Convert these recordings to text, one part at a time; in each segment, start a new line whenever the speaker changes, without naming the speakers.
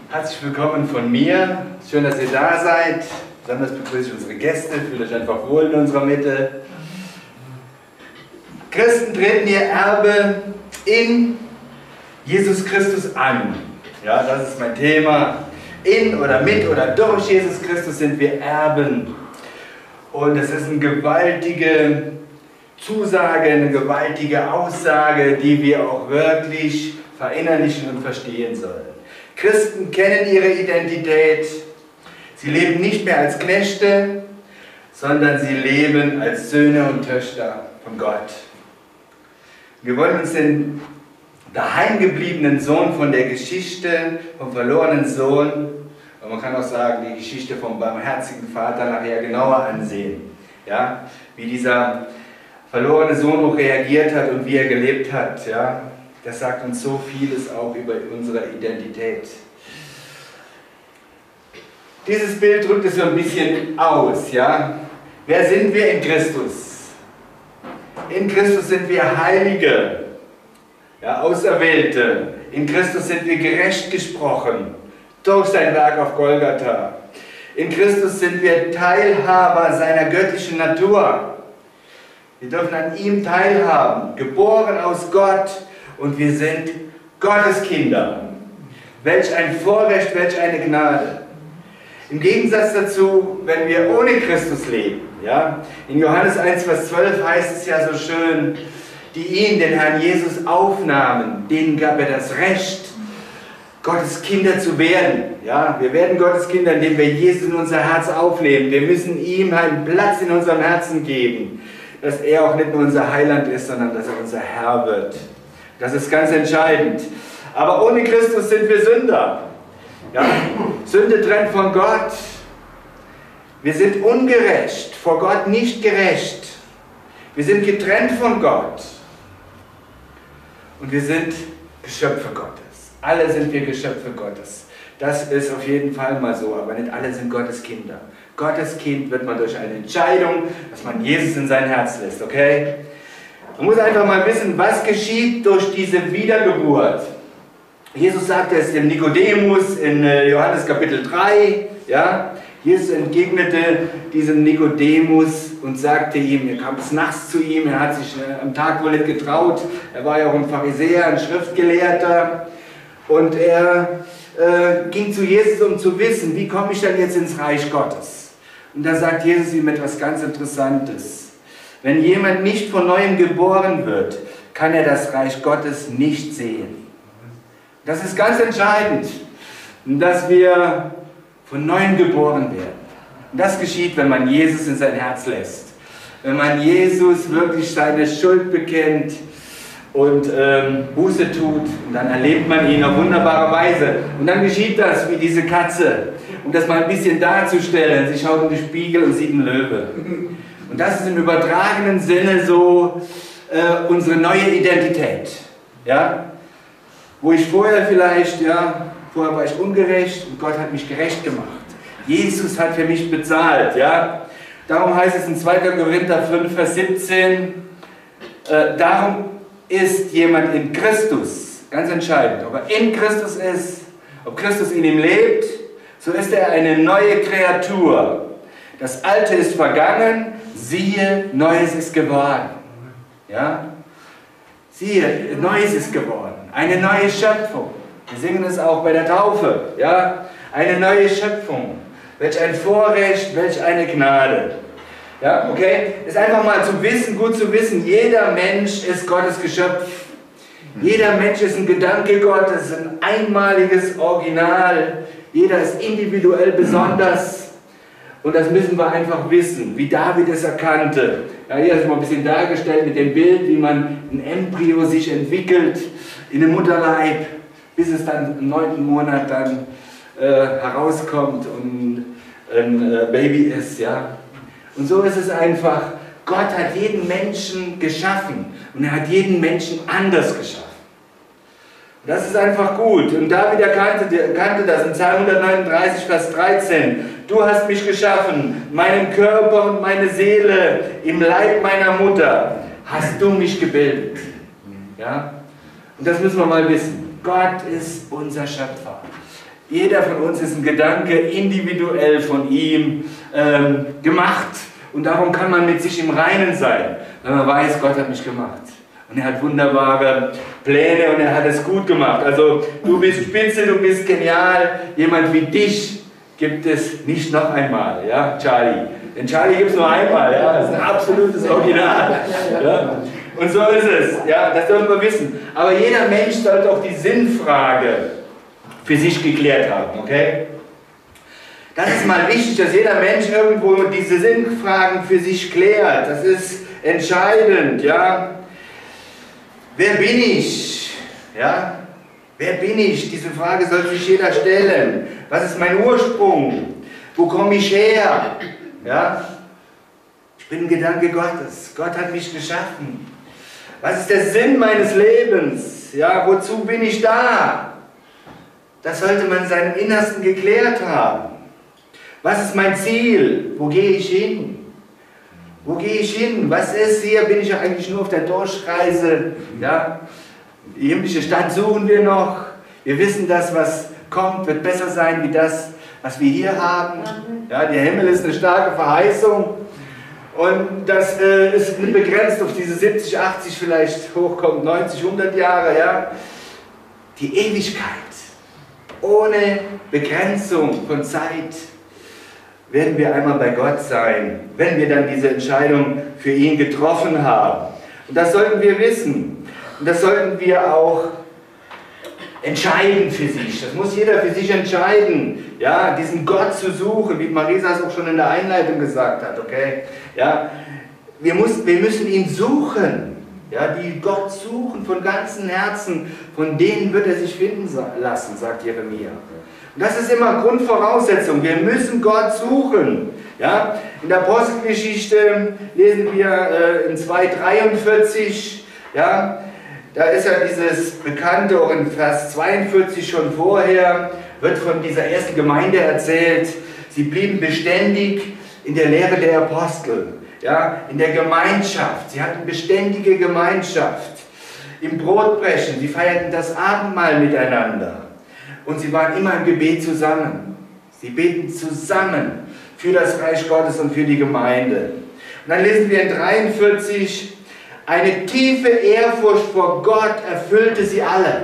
Herzlich willkommen von mir. Schön, dass ihr da seid. Besonders begrüße ich unsere Gäste. Fühlt euch einfach wohl in unserer Mitte. Christen treten ihr Erbe in Jesus Christus an. Ja, das ist mein Thema. In oder mit oder durch Jesus Christus sind wir Erben. Und es ist eine gewaltige Zusage, eine gewaltige Aussage, die wir auch wirklich verinnerlichen und verstehen sollen. Christen kennen ihre Identität. Sie leben nicht mehr als Knechte, sondern sie leben als Söhne und Töchter von Gott. Wir wollen uns den daheimgebliebenen Sohn von der Geschichte, vom verlorenen Sohn, und man kann auch sagen, die Geschichte vom barmherzigen Vater nachher genauer ansehen. Ja? Wie dieser verlorene Sohn auch reagiert hat und wie er gelebt hat. Ja? Das sagt uns so vieles auch über unsere Identität. Dieses Bild drückt es so ein bisschen aus. Ja? Wer sind wir in Christus? In Christus sind wir Heilige, ja, Auserwählte. In Christus sind wir gerecht gesprochen durch sein Werk auf Golgatha. In Christus sind wir Teilhaber seiner göttlichen Natur. Wir dürfen an ihm teilhaben, geboren aus Gott, und wir sind Gottes Kinder. Welch ein Vorrecht, welch eine Gnade. Im Gegensatz dazu, wenn wir ohne Christus leben, ja, in Johannes 1, Vers 12 heißt es ja so schön, die ihn, den Herrn Jesus, aufnahmen, denen gab er das Recht, Gottes Kinder zu werden. Ja, wir werden Gottes Kinder, indem wir Jesus in unser Herz aufnehmen. Wir müssen ihm einen Platz in unserem Herzen geben, dass er auch nicht nur unser Heiland ist, sondern dass er unser Herr wird. Das ist ganz entscheidend. Aber ohne Christus sind wir Sünder. Ja? Sünde trennt von Gott. Wir sind ungerecht, vor Gott nicht gerecht. Wir sind getrennt von Gott. Und wir sind Geschöpfe Gottes. Alle sind wir Geschöpfe Gottes. Das ist auf jeden Fall mal so, aber nicht alle sind Gottes Kinder. Gottes Kind wird man durch eine Entscheidung, dass man Jesus in sein Herz lässt, okay? Man muss einfach mal wissen, was geschieht durch diese Wiedergeburt. Jesus sagte es dem Nikodemus in Johannes Kapitel 3, ja? Jesus entgegnete diesem Nikodemus und sagte ihm, er kam des Nachts zu ihm, er hat sich am Tag wohl nicht getraut, er war ja auch ein Pharisäer, ein Schriftgelehrter, und er ging zu Jesus, um zu wissen, wie komme ich denn jetzt ins Reich Gottes? Und da sagt Jesus ihm etwas ganz Interessantes. Wenn jemand nicht von Neuem geboren wird, kann er das Reich Gottes nicht sehen. Das ist ganz entscheidend, dass wir von Neuem geboren werden. Und das geschieht, wenn man Jesus in sein Herz lässt. Wenn man Jesus wirklich seine Schuld bekennt und Buße tut, und dann erlebt man ihn auf wunderbare Weise. Und dann geschieht das wie diese Katze. Um das mal ein bisschen darzustellen, sie schaut in den Spiegel und sieht einen Löwe. Und das ist im übertragenen Sinne so unsere neue Identität. Ja? Wo ich vorher vielleicht, ja, vorher war ich ungerecht und Gott hat mich gerecht gemacht. Jesus hat für mich bezahlt. Ja? Darum heißt es in 2. Korinther 5, Vers 17, darum ist jemand in Christus, ganz entscheidend, ob er in Christus ist, ob Christus in ihm lebt, so ist er eine neue Kreatur. Das Alte ist vergangen, siehe, Neues ist geworden. Ja? Siehe, Neues ist geworden. Eine neue Schöpfung. Wir singen es auch bei der Taufe. Ja? Eine neue Schöpfung. Welch ein Vorrecht, welch eine Gnade. Ja, okay? Ist einfach mal zu wissen, gut zu wissen, jeder Mensch ist Gottes Geschöpf. Jeder Mensch ist ein Gedanke Gottes, ein einmaliges Original. Jeder ist individuell besonders. Und das müssen wir einfach wissen, wie David es erkannte. Ja, hier ist mal ein bisschen dargestellt mit dem Bild, wie man ein Embryo sich entwickelt in dem Mutterleib, bis es dann im 9. Monat dann herauskommt und ein Baby ist. Ja. Und so ist es einfach, Gott hat jeden Menschen geschaffen und er hat jeden Menschen anders geschaffen. Das ist einfach gut. Und David erkannte das in Psalm 139, Vers 13. Du hast mich geschaffen, meinen Körper und meine Seele im Leib meiner Mutter hast du mich gebildet. Ja? Und das müssen wir mal wissen. Gott ist unser Schöpfer. Jeder von uns ist ein Gedanke individuell von ihm gemacht. Und darum kann man mit sich im Reinen sein, wenn man weiß, Gott hat mich gemacht. Und er hat wunderbare Pläne und er hat es gut gemacht. Also du bist spitze, du bist genial. Jemand wie dich gibt es nicht noch einmal, ja, Charlie. Den Charlie gibt es nur einmal, ja, das ist ein absolutes Original. Ja. Und so ist es, ja, das dürfen wir wissen. Aber jeder Mensch sollte auch die Sinnfrage für sich geklärt haben, okay? Das ist mal wichtig, dass jeder Mensch irgendwo diese Sinnfragen für sich klärt. Das ist entscheidend, ja. Wer bin ich? Ja? Wer bin ich? Diese Frage soll sich jeder stellen. Was ist mein Ursprung? Wo komme ich her? Ja? Ich bin ein Gedanke Gottes. Gott hat mich geschaffen. Was ist der Sinn meines Lebens? Ja, wozu bin ich da? Das sollte man in seinem Innersten geklärt haben. Was ist mein Ziel? Wo gehe ich hin? Wo gehe ich hin? Was ist hier? Bin ich ja eigentlich nur auf der Durchreise? Ja? Die himmlische Stadt suchen wir noch. Wir wissen, das, was kommt, wird besser sein wie das, was wir hier haben. Ja, der Himmel ist eine starke Verheißung. Und das ist nicht begrenzt auf diese 70, 80, vielleicht hochkommt 90, 100 Jahre. Ja? Die Ewigkeit. Ohne Begrenzung von Zeit werden wir einmal bei Gott sein, wenn wir dann diese Entscheidung für ihn getroffen haben. Und das sollten wir wissen. Und das sollten wir auch entscheiden für sich. Das muss jeder für sich entscheiden, ja, diesen Gott zu suchen, wie Marisa es auch schon in der Einleitung gesagt hat, okay? Ja, wir müssen ihn suchen. Ja, die Gott suchen von ganzem Herzen, von denen wird er sich finden lassen, sagt Jeremia. Und das ist immer Grundvoraussetzung. Wir müssen Gott suchen. Ja? In der Apostelgeschichte lesen wir in 2,43, ja, da ist ja dieses Bekannte, auch in Vers 42 schon vorher, wird von dieser ersten Gemeinde erzählt. Sie blieben beständig in der Lehre der Apostel, ja, in der Gemeinschaft. Sie hatten beständige Gemeinschaft. Im Brotbrechen, sie feierten das Abendmahl miteinander. Und sie waren immer im Gebet zusammen. Sie beten zusammen für das Reich Gottes und für die Gemeinde. Und dann lesen wir in 43, eine tiefe Ehrfurcht vor Gott erfüllte sie alle.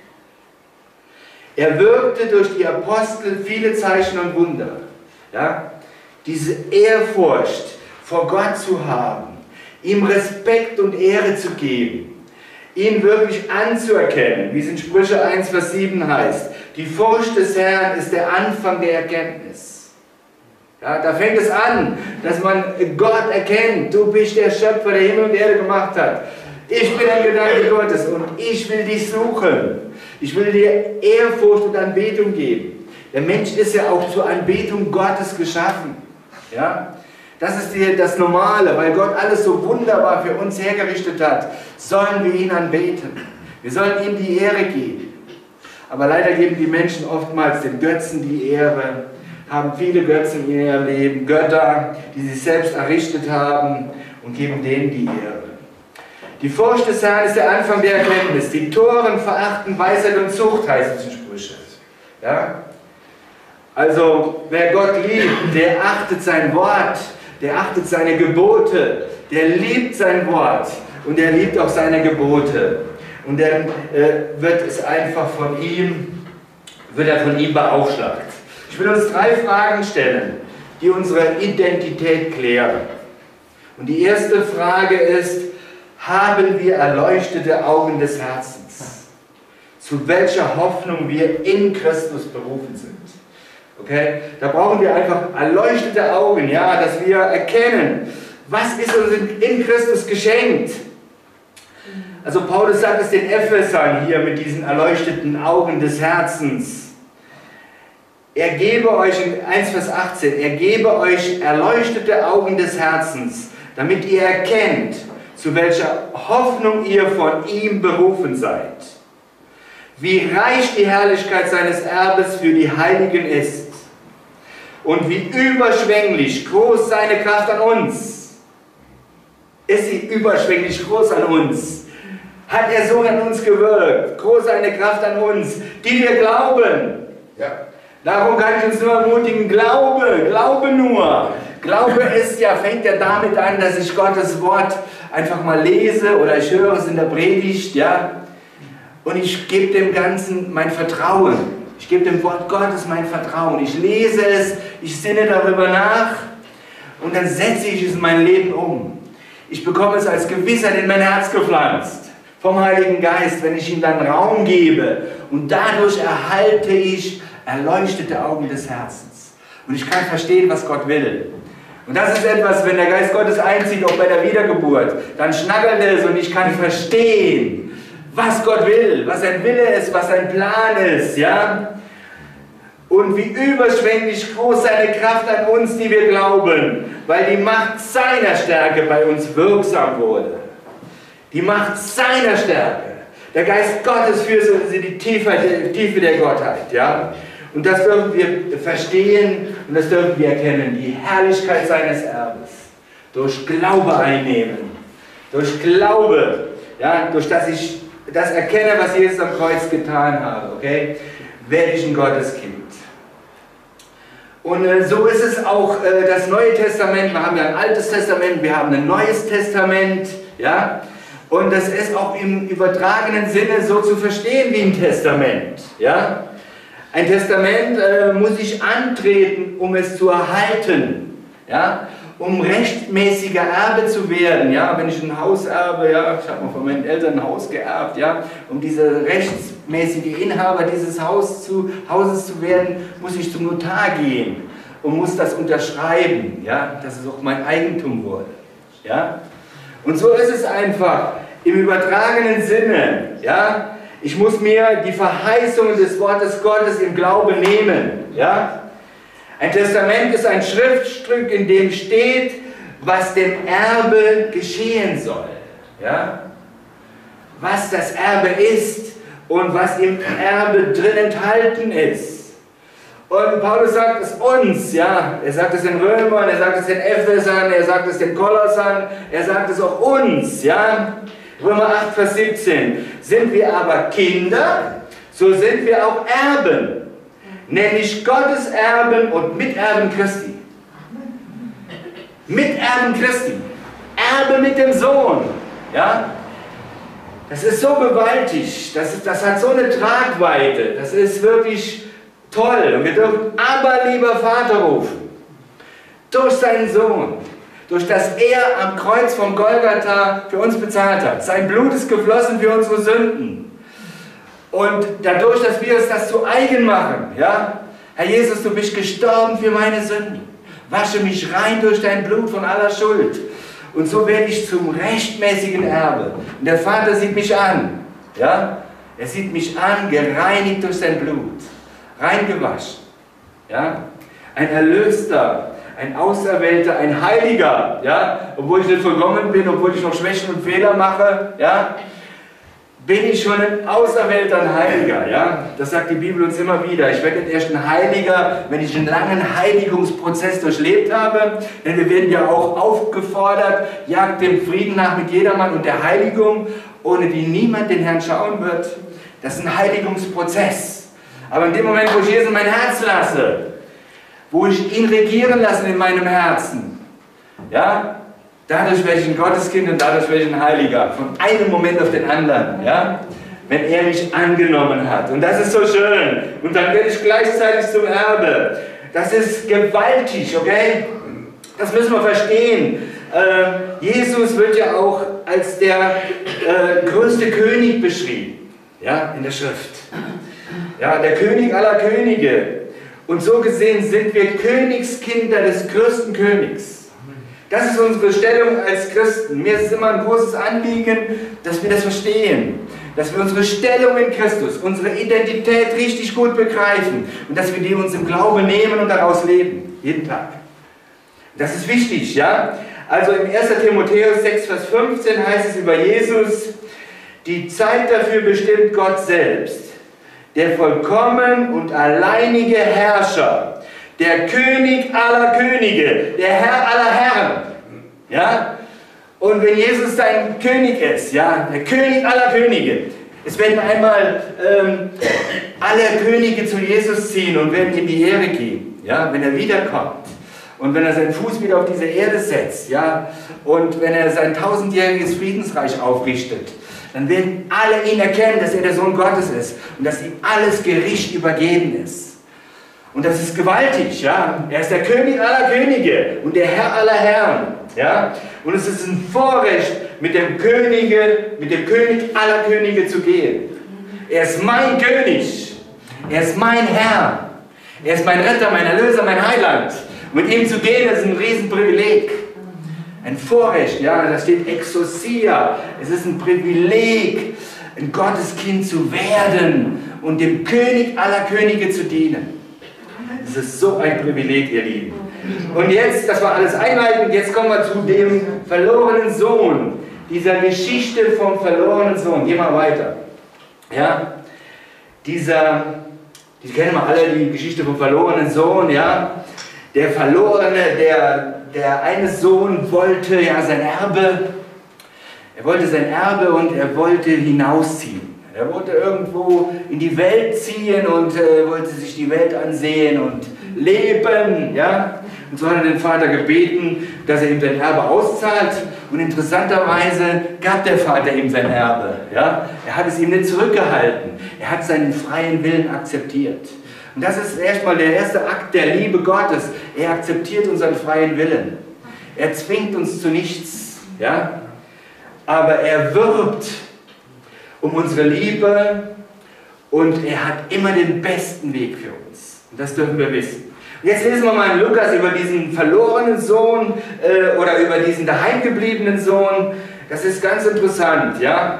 Er wirkte durch die Apostel viele Zeichen und Wunder. Ja? Diese Ehrfurcht vor Gott zu haben, ihm Respekt und Ehre zu geben, ihn wirklich anzuerkennen, wie es in Sprüche 1, Vers 7 heißt. Die Furcht des Herrn ist der Anfang der Erkenntnis. Ja, da fängt es an, dass man Gott erkennt. Du bist der Schöpfer, der Himmel und Erde gemacht hat. Ich bin ein Gedanke Gottes und ich will dich suchen. Ich will dir Ehrfurcht und Anbetung geben. Der Mensch ist ja auch zur Anbetung Gottes geschaffen. Ja? Das ist das Normale, weil Gott alles so wunderbar für uns hergerichtet hat, sollen wir ihn anbeten. Wir sollen ihm die Ehre geben. Aber leider geben die Menschen oftmals den Götzen die Ehre, haben viele Götzen in ihrem Leben, Götter, die sie selbst errichtet haben und geben denen die Ehre. Die Furcht des Herrn ist der Anfang der Erkenntnis. Die Toren verachten Weisheit und Zucht, heißt es in Sprüche. Ja? Also, wer Gott liebt, der achtet sein Wort, der achtet seine Gebote, der liebt sein Wort und der liebt auch seine Gebote. Und dann wird er von ihm beaufschlagt. Ich will uns 3 Fragen stellen, die unsere Identität klären. Und die erste Frage ist, haben wir erleuchtete Augen des Herzens, zu welcher Hoffnung wir in Christus berufen sind? Okay? Da brauchen wir einfach erleuchtete Augen, ja, dass wir erkennen, was ist uns in Christus geschenkt. Also Paulus sagt es den Ephesern hier mit diesen erleuchteten Augen des Herzens. Er gebe euch, in 1 Vers 18, er gebe euch erleuchtete Augen des Herzens, damit ihr erkennt, zu welcher Hoffnung ihr von ihm berufen seid. Wie reich die Herrlichkeit seines Erbes für die Heiligen ist und wie überschwänglich groß seine Kraft an uns. Ist sie überschwänglich groß an uns? Hat er so an uns gewirkt? Groß seine Kraft an uns, die wir glauben. Ja. Darum kann ich uns nur ermutigen, glaube nur. Glaube ist ja, fängt ja damit an, dass ich Gottes Wort einfach mal lese oder ich höre es in der Predigt, ja. Und ich gebe dem Ganzen mein Vertrauen. Ich gebe dem Wort Gottes mein Vertrauen. Ich lese es, ich sinne darüber nach und dann setze ich es in mein Leben um. Ich bekomme es als Gewissheit in mein Herz gepflanzt. Vom Heiligen Geist, wenn ich ihm dann Raum gebe. Und dadurch erhalte ich erleuchtete Augen des Herzens. Und ich kann verstehen, was Gott will. Und das ist etwas, wenn der Geist Gottes einzieht, auch bei der Wiedergeburt, dann schnackelt es und ich kann verstehen, was Gott will, was sein Wille ist, was sein Plan ist, ja? Und wie überschwänglich groß seine Kraft an uns, die wir glauben, weil die Macht seiner Stärke bei uns wirksam wurde. Die Macht seiner Stärke. Der Geist Gottes führt uns in die Tiefe der Gottheit, ja? Und das dürfen wir verstehen und das dürfen wir erkennen. Die Herrlichkeit seines Erbes. Durch Glaube einnehmen. Durch Glaube. Ja, durch das ich das erkenne, was Jesus am Kreuz getan hat. Okay? Werde ich ein Gotteskind. Und so ist es auch das Neue Testament. Wir haben ja ein Altes Testament, wir haben ein Neues Testament. Ja? Und das ist auch im übertragenen Sinne so zu verstehen wie ein Testament. Ja? Ein Testament muss ich antreten, um es zu erhalten, ja? Um rechtmäßiger Erbe zu werden. Ja? Wenn ich ein Haus erbe, ja? Ich habe mal von meinen Eltern ein Haus geerbt, ja? Um dieser rechtmäßige Inhaber dieses Hauses zu werden, muss ich zum Notar gehen und muss das unterschreiben, ja? Dass es auch mein Eigentum wurde. Ja? Und so ist es einfach im übertragenen Sinne. Ja? Ich muss mir die Verheißungen des Wortes Gottes im Glauben nehmen. Ja? Ein Testament ist ein Schriftstück, in dem steht, was dem Erbe geschehen soll. Ja? Was das Erbe ist und was im Erbe drin enthalten ist. Und Paulus sagt es uns, ja? Er sagt es den Römern, er sagt es den Ephesern, er sagt es den Kolossern, er sagt es auch uns. Ja? Römer 8, Vers 17. Sind wir aber Kinder, so sind wir auch Erben, nämlich Gottes Erben und Miterben Christi. Miterben Christi. Erbe mit dem Sohn. Ja? Das ist so gewaltig, das hat so eine Tragweite, das ist wirklich toll. Und wir dürfen aber lieber Vater rufen. Durch seinen Sohn. Durch das er am Kreuz vom Golgatha für uns bezahlt hat. Sein Blut ist geflossen für unsere Sünden. Und dadurch, dass wir uns das zu eigen machen, ja? Herr Jesus, du bist gestorben für meine Sünden. Wasche mich rein durch dein Blut von aller Schuld. Und so werde ich zum rechtmäßigen Erbe. Und der Vater sieht mich an. Ja? Er sieht mich an, gereinigt durch sein Blut. Reingewaschen. Ja? Ein Erlöster. Ein Auserwählter, ein Heiliger, ja? Obwohl ich nicht vollkommen bin, obwohl ich noch Schwächen und Fehler mache, ja? Bin ich schon ein Auserwählter, ein Heiliger, ja? Das sagt die Bibel uns immer wieder. Ich werde nicht erst ein Heiliger, wenn ich einen langen Heiligungsprozess durchlebt habe, denn wir werden ja auch aufgefordert, jagt dem Frieden nach mit jedermann und der Heiligung, ohne die niemand den Herrn schauen wird. Das ist ein Heiligungsprozess. Aber in dem Moment, wo ich Jesus in mein Herz lasse, wo ich ihn regieren lasse in meinem Herzen, ja, dadurch werde ich ein Gotteskind und dadurch werde ich ein Heiliger, von einem Moment auf den anderen, ja, wenn er mich angenommen hat. Und das ist so schön. Und dann werde ich gleichzeitig zum Erbe. Das ist gewaltig, okay? Das müssen wir verstehen. Jesus wird ja auch als der größte König beschrieben, ja, in der Schrift. Ja, der König aller Könige. Und so gesehen sind wir Königskinder des größten Königs. Das ist unsere Stellung als Christen. Mir ist es immer ein großes Anliegen, dass wir das verstehen. Dass wir unsere Stellung in Christus, unsere Identität richtig gut begreifen. Und dass wir die uns im Glauben nehmen und daraus leben. Jeden Tag. Das ist wichtig, ja? Also im 1. Timotheus 6, Vers 15 heißt es über Jesus, die Zeit dafür bestimmt Gott selbst. Der vollkommen und alleinige Herrscher, der König aller Könige, der Herr aller Herren. Ja? Und wenn Jesus dein König ist, ja, der König aller Könige, Es werden einmal alle Könige zu Jesus ziehen und werden ihm die Ehre geben, ja, wenn er wiederkommt. Und wenn er seinen Fuß wieder auf diese Erde setzt, ja, und wenn er sein 1000-jähriges Friedensreich aufrichtet, dann werden alle ihn erkennen, dass er der Sohn Gottes ist und dass ihm alles Gericht übergeben ist. Und das ist gewaltig, ja. Er ist der König aller Könige und der Herr aller Herren, ja. Und es ist ein Vorrecht, mit dem König aller Könige zu gehen. Er ist mein König. Er ist mein Herr. Er ist mein Retter, mein Erlöser, mein Heiland. Mit ihm zu gehen, ist ein Riesenprivileg. Ein Vorrecht, ja, da steht Exousia. Es ist ein Privileg, ein Gotteskind zu werden und dem König aller Könige zu dienen. Es ist so ein Privileg, ihr Lieben. Und jetzt, das war alles einleitend, jetzt kommen wir zu dem verlorenen Sohn. Dieser Geschichte vom verlorenen Sohn. Gehen wir weiter. Ja, die kennen wir alle, die Geschichte vom verlorenen Sohn, ja. Der Verlorene, der eine Sohn wollte ja sein Erbe. Er wollte sein Erbe und er wollte hinausziehen. Er wollte irgendwo in die Welt ziehen und wollte sich die Welt ansehen und leben, ja. Und so hat er den Vater gebeten, dass er ihm sein Erbe auszahlt. Und interessanterweise gab der Vater ihm sein Erbe, ja. Er hat es ihm nicht zurückgehalten. Er hat seinen freien Willen akzeptiert. Und das ist erstmal der erste Akt der Liebe Gottes. Er akzeptiert unseren freien Willen. Er zwingt uns zu nichts, ja? Aber er wirbt um unsere Liebe und er hat immer den besten Weg für uns. Und das dürfen wir wissen. Und jetzt lesen wir mal in Lukas über diesen verlorenen Sohn oder über diesen daheimgebliebenen Sohn. Das ist ganz interessant, ja?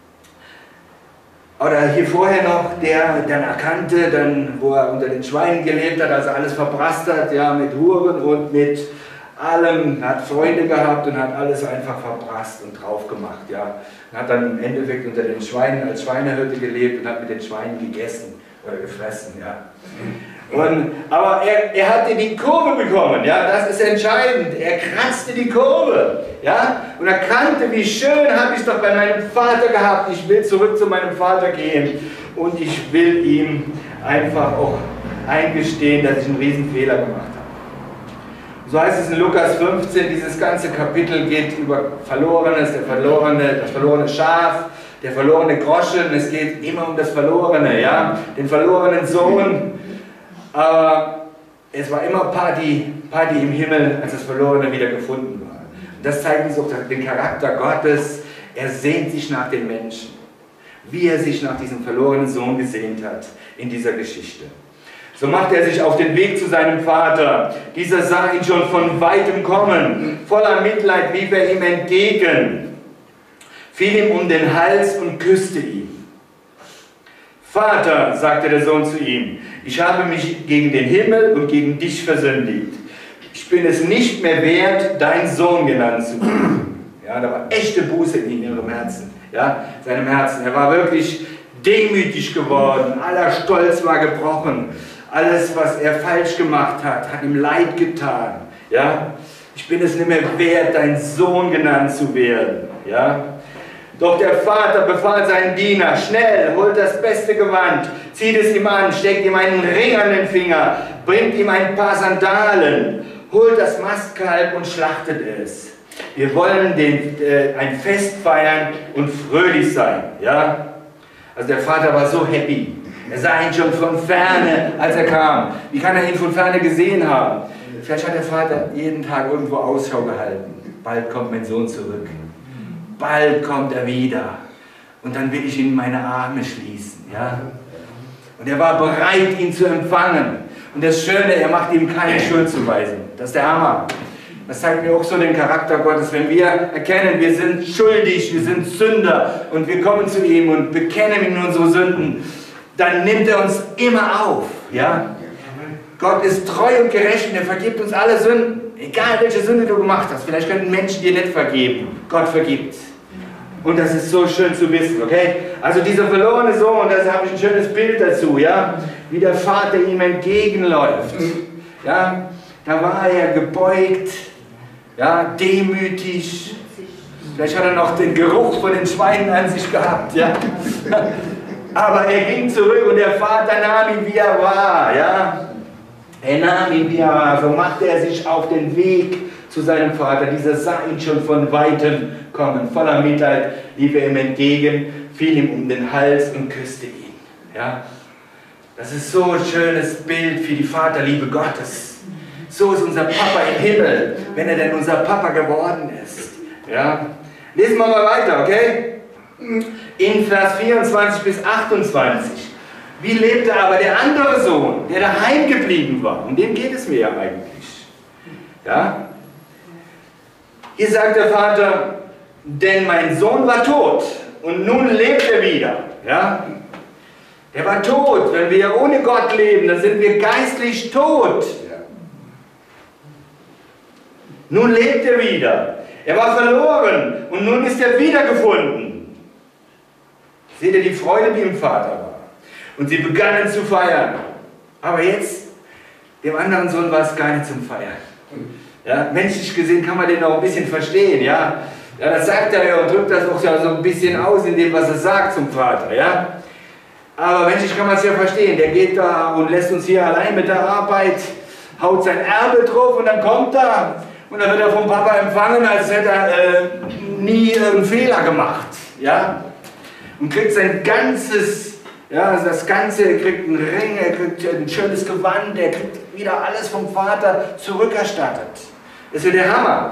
Oder hier vorher noch, der dann erkannte, wo er unter den Schweinen gelebt hat, also alles verprasst hat, ja, mit Huren und mit allem, hat Freunde gehabt und hat alles einfach verprasst und drauf gemacht, ja. Und hat dann im Endeffekt unter den Schweinen als Schweinehirte gelebt und hat mit den Schweinen gegessen oder gefressen, ja. Aber er hatte die Kurve bekommen, ja, das ist entscheidend. Er kratzte die Kurve, ja, und erkannte, wie schön habe ich es doch bei meinem Vater gehabt. Ich will zurück zu meinem Vater gehen und ich will ihm einfach auch eingestehen, dass ich einen Riesenfehler gemacht habe. So heißt es in Lukas 15, dieses ganze Kapitel geht über Verlorenes, das verlorene Schaf, der verlorene Groschen, es geht immer um das Verlorene, ja, den verlorenen Sohn. Aber es war immer Party im Himmel, als das Verlorene wieder gefunden war. Und das zeigt uns auch den Charakter Gottes. Er sehnt sich nach den Menschen, wie er sich nach diesem verlorenen Sohn gesehnt hat in dieser Geschichte. So macht er sich auf den Weg zu seinem Vater. Dieser sah ihn schon von weitem kommen. Voller Mitleid lief er ihm entgegen, fiel ihm um den Hals und küsste ihn. Vater, sagte der Sohn zu ihm, ich habe mich gegen den Himmel und gegen dich versündigt. Ich bin es nicht mehr wert, dein Sohn genannt zu werden. Ja, da war echte Buße in ihrem Herzen, ja, seinem Herzen. Er war wirklich demütig geworden, aller Stolz war gebrochen. Alles, was er falsch gemacht hat, hat ihm leid getan. Ja? Ich bin es nicht mehr wert, dein Sohn genannt zu werden. Ja? Doch der Vater befahl seinen Diener, schnell, holt das beste Gewand, zieht es ihm an, steckt ihm einen Ring an den Finger, bringt ihm ein paar Sandalen, holt das Mastkalb und schlachtet es. Wir wollen ein Fest feiern und fröhlich sein. Ja? Also der Vater war so happy. Er sah ihn schon von Ferne, als er kam. Wie kann er ihn von Ferne gesehen haben? Vielleicht hat der Vater jeden Tag irgendwo Ausschau gehalten. Bald kommt mein Sohn zurück. Bald kommt er wieder. Und dann will ich ihn in meine Arme schließen. Ja? Und er war bereit, ihn zu empfangen. Und das Schöne, er macht ihm keine Schuldzuweisung. Das ist der Hammer. Das zeigt mir auch so den Charakter Gottes. Wenn wir erkennen, wir sind schuldig, wir sind Sünder und wir kommen zu ihm und bekennen ihm unsere Sünden, dann nimmt er uns immer auf. Ja? Gott ist treu und gerecht und er vergibt uns alle Sünden. Egal welche Sünde du gemacht hast. Vielleicht können Menschen dir nicht vergeben. Gott vergibt. Und das ist so schön zu wissen, okay? Also dieser verlorene Sohn, da habe ich ein schönes Bild dazu, ja? Wie der Vater ihm entgegenläuft. Ja? Da war er gebeugt, ja? Demütig. Vielleicht hat er noch den Geruch von den Schweinen an sich gehabt, ja? Aber er ging zurück und der Vater nahm ihn, wie er war. Ja? Er nahm ihn, wie er war. So machte er sich auf den Weg zu seinem Vater. Dieser sah ihn schon von Weitem kommen. Voller Mitleid lief er ihm entgegen, fiel ihm um den Hals und küsste ihn. Ja? Das ist so ein schönes Bild für die Vaterliebe Gottes. So ist unser Papa im Himmel, wenn er denn unser Papa geworden ist. Ja? Lesen wir mal weiter, okay? In Vers 24 bis 28. Wie lebte aber der andere Sohn, der daheim geblieben war? Um den geht es mir ja eigentlich. Ja? Hier sagt der Vater, denn mein Sohn war tot und nun lebt er wieder. Ja? Der war tot. Wenn wir ohne Gott leben, dann sind wir geistlich tot. Nun lebt er wieder. Er war verloren und nun ist er wiedergefunden. Seht ihr die Freude, die im Vater war? Und sie begannen zu feiern. Aber jetzt, dem anderen Sohn war es gar nicht zum Feiern. Ja, menschlich gesehen kann man den auch ein bisschen verstehen. Ja, das sagt er ja und drückt das auch ja so ein bisschen aus in dem, was er sagt zum Vater. Ja? Aber menschlich kann man es ja verstehen. Der geht da und lässt uns hier allein mit der Arbeit, haut sein Erbe drauf und dann kommt er. Und dann wird er vom Papa empfangen, als hätte er nie einen Fehler gemacht. Ja? Und kriegt sein ganzes, ja, also das Ganze, er kriegt einen Ring, er kriegt ein schönes Gewand, er kriegt wieder alles vom Vater zurückerstattet. Das wird der Hammer.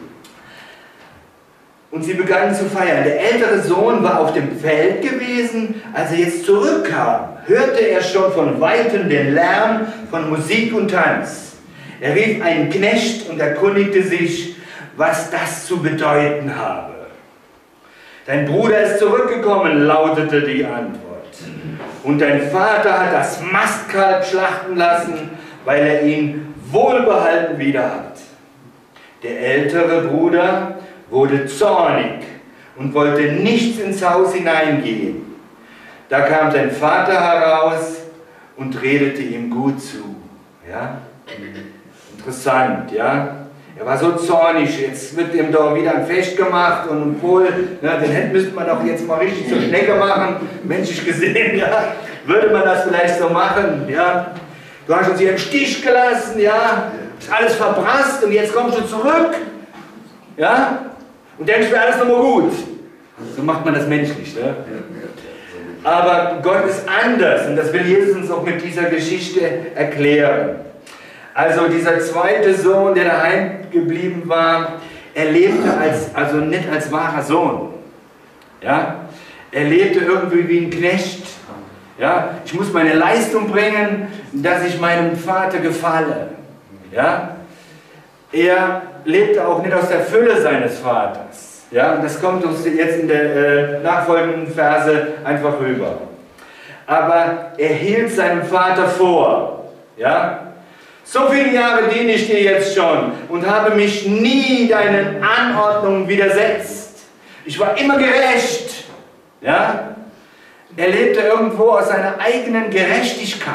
Und sie begannen zu feiern. Der ältere Sohn war auf dem Feld gewesen. Als er jetzt zurückkam, hörte er schon von Weitem den Lärm von Musik und Tanz. Er rief einen Knecht und erkundigte sich, was das zu bedeuten habe. Dein Bruder ist zurückgekommen, lautete die Antwort. Und dein Vater hat das Mastkalb schlachten lassen, weil er ihn wohlbehalten wieder hat. Der ältere Bruder wurde zornig und wollte nicht ins Haus hineingehen. Da kam sein Vater heraus und redete ihm gut zu. Ja? Interessant, ja? Er war so zornig, jetzt wird ihm doch wieder ein Fest gemacht und obwohl, na, den Händen müsste man doch jetzt mal richtig zur Schnecke machen, menschlich gesehen, ja? Würde man das vielleicht so machen, ja? Du hast uns hier im Stich gelassen, ja? Ist alles verprasst und jetzt kommst du zurück, ja? Und denkst, wäre alles nochmal gut. So macht man das menschlich, ne? Aber Gott ist anders und das will Jesus uns auch mit dieser Geschichte erklären. Also dieser zweite Sohn, der daheim geblieben war, er lebte also nicht als wahrer Sohn. Ja? Er lebte irgendwie wie ein Knecht. Ja? Ich muss meine Leistung bringen, dass ich meinem Vater gefalle. Ja? Er lebte auch nicht aus der Fülle seines Vaters. Ja? Und das kommt uns jetzt in der nachfolgenden Verse einfach rüber. Aber er hielt seinem Vater vor. Ja? So viele Jahre diene ich dir jetzt schon und habe mich nie deinen Anordnungen widersetzt. Ich war immer gerecht. Ja? Er lebte irgendwo aus seiner eigenen Gerechtigkeit.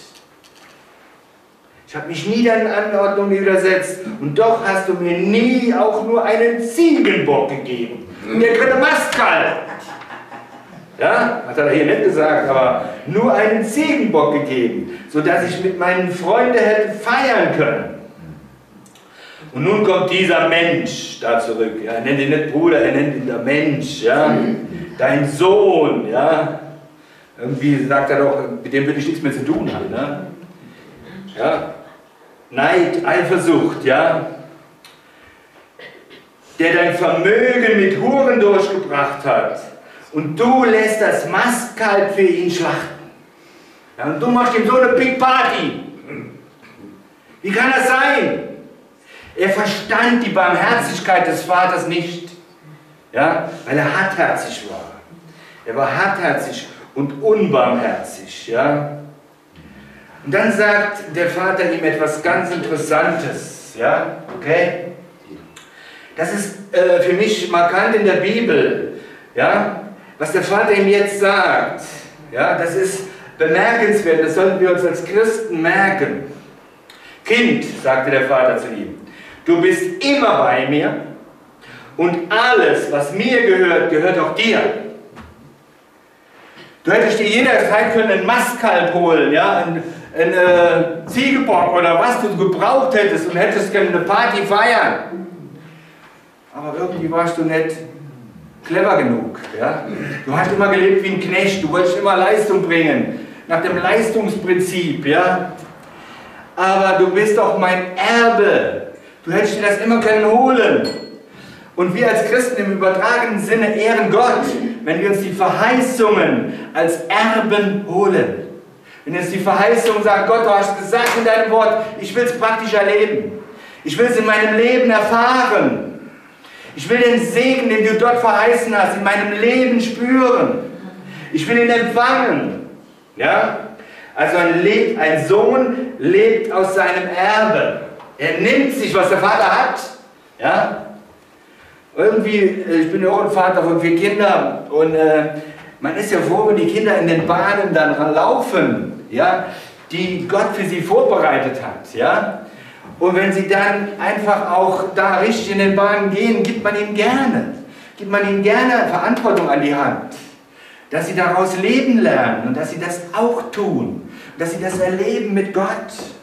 Ich habe mich nie deinen Anordnungen widersetzt und doch hast du mir nie auch nur einen Ziegenbock gegeben. Und der dritte Mastkalb. Ja, hat er hier nicht gesagt, aber nur einen Ziegenbock gegeben, sodass ich mit meinen Freunden hätte feiern können. Und nun kommt dieser Mensch da zurück. Ja, er nennt ihn nicht Bruder, er nennt ihn der Mensch. Ja, dein Sohn. Ja, irgendwie sagt er doch, mit dem will ich nichts mehr zu tun haben. Ne? Ja, Neid, Eifersucht. Ja, der dein Vermögen mit Huren durchgebracht hat. Und du lässt das Mastkalb für ihn schlachten. Ja, und du machst ihm so eine Big Party. Wie kann das sein? Er verstand die Barmherzigkeit des Vaters nicht. Ja, weil er hartherzig war. Er war hartherzig und unbarmherzig. Ja. Und dann sagt der Vater ihm etwas ganz Interessantes. Ja, okay? Das ist für mich markant in der Bibel. Ja. Was der Vater ihm jetzt sagt, ja, das ist bemerkenswert, das sollten wir uns als Christen merken. Kind, sagte der Vater zu ihm, du bist immer bei mir und alles, was mir gehört, gehört auch dir. Du hättest dir jederzeit können einen Mastkalb holen, ja, einen Ziegelbock oder was du gebraucht hättest und hättest können eine Party feiern. Aber irgendwie warst du nicht clever genug. Ja? Du hast immer gelebt wie ein Knecht, du wolltest immer Leistung bringen, nach dem Leistungsprinzip. Ja? Aber du bist doch mein Erbe. Du hättest dir das immer können holen. Und wir als Christen im übertragenen Sinne ehren Gott, wenn wir uns die Verheißungen als Erben holen. Wenn jetzt die Verheißung sagt, Gott, du hast gesagt in deinem Wort, ich will es praktisch erleben. Ich will es in meinem Leben erfahren. Ich will den Segen, den du dort verheißen hast, in meinem Leben spüren. Ich will ihn empfangen. Ja? Also ein Sohn lebt aus seinem Erbe. Er nimmt sich, was der Vater hat. Ja? Irgendwie, ich bin ja auch ein Vater von 4 Kindern und man ist ja froh, wenn die Kinder in den Bahnen dann laufen, ja, die Gott für sie vorbereitet hat. Ja? Und wenn sie dann einfach auch da richtig in den Bahnen gehen, gibt man ihnen gerne Verantwortung an die Hand. Dass sie daraus leben lernen und dass sie das auch tun. Dass sie das erleben mit Gott.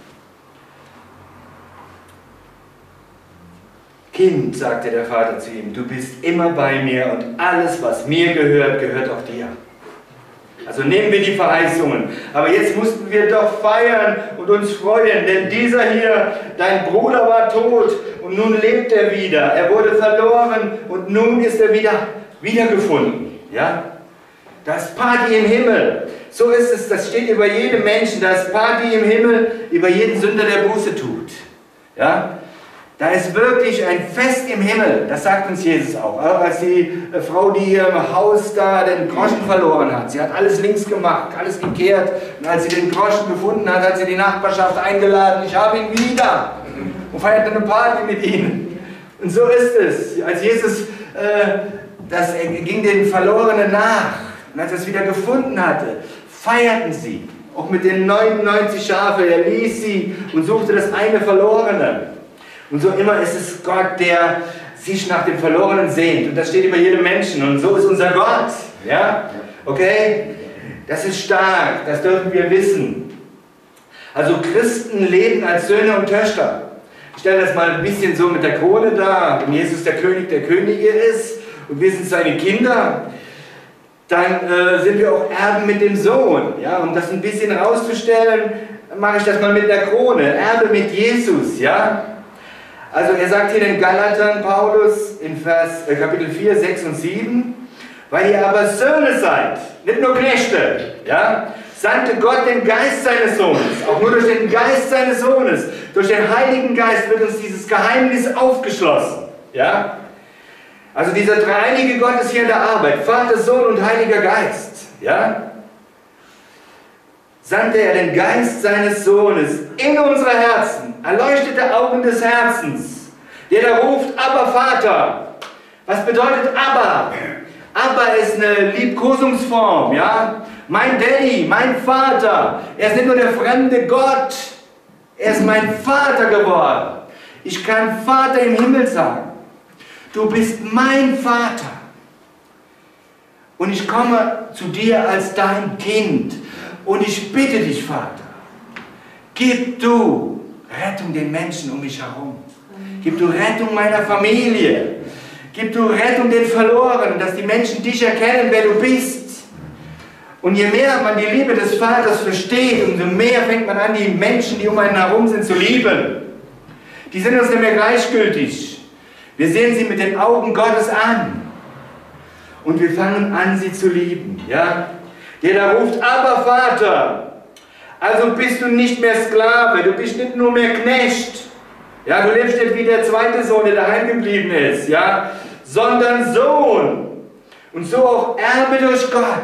Kind, sagte der Vater zu ihm, du bist immer bei mir und alles, was mir gehört, gehört auch dir. Also nehmen wir die Verheißungen. Aber jetzt mussten wir doch feiern und uns freuen, denn dieser hier, dein Bruder war tot und nun lebt er wieder. Er wurde verloren und nun ist er wiedergefunden. Ja? Das Party im Himmel. So ist es, das steht über jedem Menschen, das Party im Himmel über jeden Sünder, der Buße tut. Ja? Da ist wirklich ein Fest im Himmel, das sagt uns Jesus auch. Als die Frau, die hier im Haus da den Groschen verloren hat, sie hat alles links gemacht, alles gekehrt. Und als sie den Groschen gefunden hat, hat sie die Nachbarschaft eingeladen, ich habe ihn wieder. Und feierte eine Party mit ihnen. Und so ist es. Als Jesus, ging den Verlorenen nach. Und als er es wieder gefunden hatte, feierten sie. Auch mit den 99 Schafe. Er ließ sie und suchte das eine Verlorene. Und so immer ist es Gott, der sich nach dem Verlorenen sehnt. Und das steht über jedem Menschen. Und so ist unser Gott. Ja? Okay? Das ist stark. Das dürfen wir wissen. Also Christen leben als Söhne und Töchter. Ich stelle das mal ein bisschen so mit der Krone dar. Wenn Jesus der König der Könige ist und wir sind seine Kinder, dann sind wir auch Erben mit dem Sohn. Ja? Um das ein bisschen herauszustellen, mache ich das mal mit der Krone. Erbe mit Jesus. Ja? Also er sagt hier den Galatern, Paulus, in Kapitel 4, 6 und 7, weil ihr aber Söhne seid, nicht nur Knechte, ja, sandte Gott den Geist seines Sohnes, auch nur durch den Geist seines Sohnes, durch den Heiligen Geist wird uns dieses Geheimnis aufgeschlossen, ja. Also dieser dreieinige Gott ist hier in der Arbeit, Vater, Sohn und Heiliger Geist, ja. Sandte er den Geist seines Sohnes in unsere Herzen, erleuchtete Augen des Herzens, der da ruft, Abba Vater. Was bedeutet Abba? Abba ist eine Liebkosungsform, ja? Mein Daddy, mein Vater. Er ist nicht nur der fremde Gott, er ist mein Vater geworden. Ich kann Vater im Himmel sagen. Du bist mein Vater. Und ich komme zu dir als dein Kind. Und ich bitte dich, Vater, gib du Rettung den Menschen um mich herum. Gib du Rettung meiner Familie. Gib du Rettung den Verlorenen, dass die Menschen dich erkennen, wer du bist. Und je mehr man die Liebe des Vaters versteht, umso mehr fängt man an, die Menschen, die um einen herum sind, zu lieben. Die sind uns nicht mehr gleichgültig. Wir sehen sie mit den Augen Gottes an. Und wir fangen an, sie zu lieben. Ja? Der da ruft, aber Vater, also bist du nicht mehr Sklave, du bist nicht nur mehr Knecht, ja, du lebst nicht wie der zweite Sohn, der daheim geblieben ist, ja, sondern Sohn und so auch Erbe durch Gott,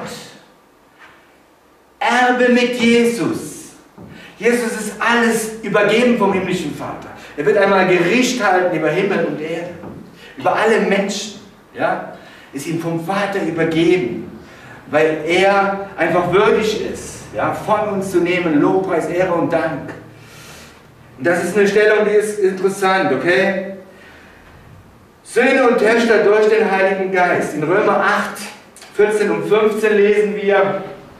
Erbe mit Jesus. Jesus ist alles übergeben vom himmlischen Vater. Er wird einmal Gericht halten über Himmel und Erde, über alle Menschen, ja, ist ihm vom Vater übergeben. Weil er einfach würdig ist, ja, von uns zu nehmen, Lobpreis, Ehre und Dank. Und das ist eine Stellung, die ist interessant, okay? Söhne und Töchter durch den Heiligen Geist. In Römer 8, 14 und 15 lesen wir,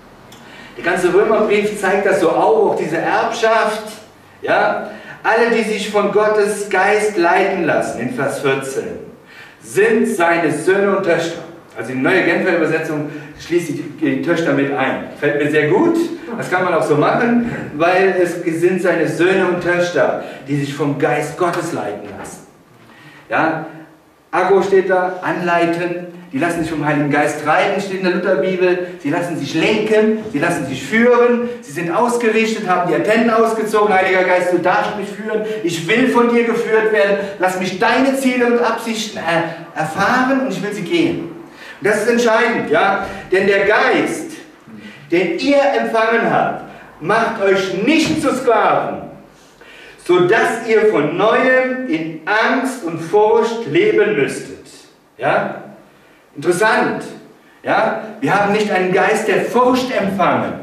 Der ganze Römerbrief zeigt das so auf, auch diese Erbschaft. Ja? Alle, die sich von Gottes Geist leiten lassen, in Vers 14, sind seine Söhne und Töchter. Also die neue Genfer Übersetzung schließt die Töchter mit ein. Fällt mir sehr gut, das kann man auch so machen, weil es sind seine Söhne und Töchter, die sich vom Geist Gottes leiten lassen. Ja? Ago steht da, anleiten, die lassen sich vom Heiligen Geist treiben, steht in der Lutherbibel, sie lassen sich lenken, sie lassen sich führen, sie sind ausgerichtet, haben die Antennen ausgezogen, Heiliger Geist, du darfst mich führen, ich will von dir geführt werden, lass mich deine Ziele und Absichten erfahren und ich will sie gehen. Und das ist entscheidend, ja, denn der Geist, den ihr empfangen habt, macht euch nicht zu Sklaven, sodass ihr von Neuem in Angst und Furcht leben müsstet. Ja? Interessant. Ja? Wir haben nicht einen Geist der Furcht empfangen,